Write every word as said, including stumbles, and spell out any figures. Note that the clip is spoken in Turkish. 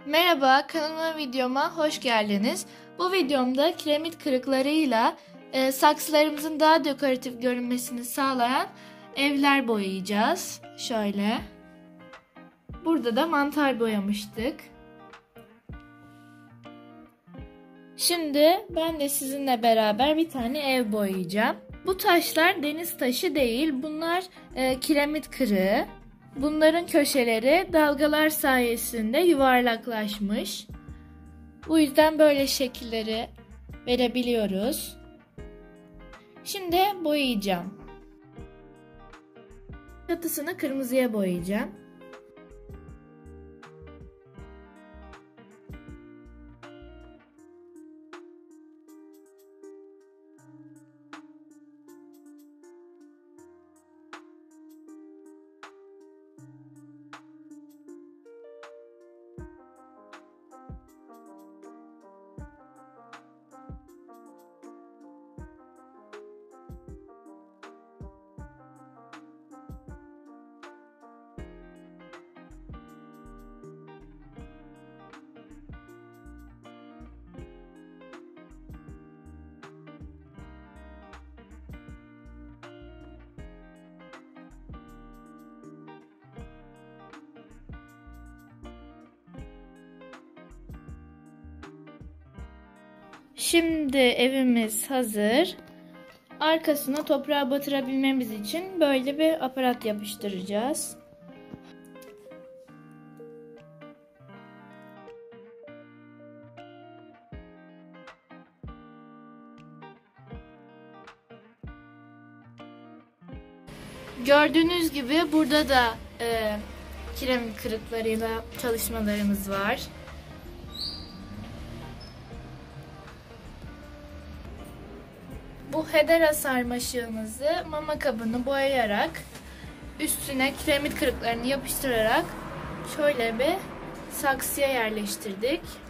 Merhaba, kanalıma videoma hoş geldiniz. Bu videomda kiremit kırıklarıyla e, saksılarımızın daha dekoratif görünmesini sağlayan evler boyayacağız. Şöyle. Burada da mantar boyamıştık. Şimdi ben de sizinle beraber bir tane ev boyayacağım. Bu taşlar deniz taşı değil, bunlar e, kiremit kırığı. Bunların köşeleri dalgalar sayesinde yuvarlaklaşmış. Bu yüzden böyle şekilleri verebiliyoruz. Şimdi boyayacağım. Çatısını kırmızıya boyayacağım. Şimdi evimiz hazır. Arkasına toprağı batırabilmemiz için böyle bir aparat yapıştıracağız. Gördüğünüz gibi burada da e, kiremit kırıklarıyla çalışmalarımız var. Bu hedera sarmaşığımızı mama kabını boyayarak üstüne kiremit kırıklarını yapıştırarak şöyle bir saksıya yerleştirdik.